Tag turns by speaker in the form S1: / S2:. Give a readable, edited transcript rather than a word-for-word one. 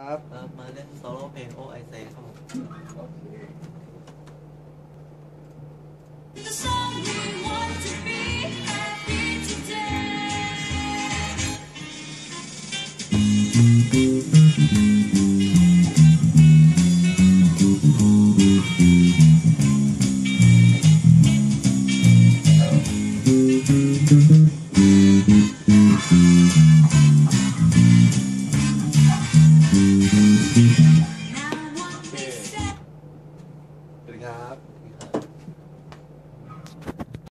S1: ครับ
S2: มาเล่นโซโล่เพลงโอไอเซครับผม
S1: โอเค
S3: The song we want to be